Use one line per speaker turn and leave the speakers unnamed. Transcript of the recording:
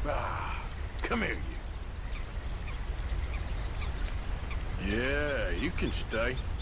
Ah, come here, you. Yeah, you can stay.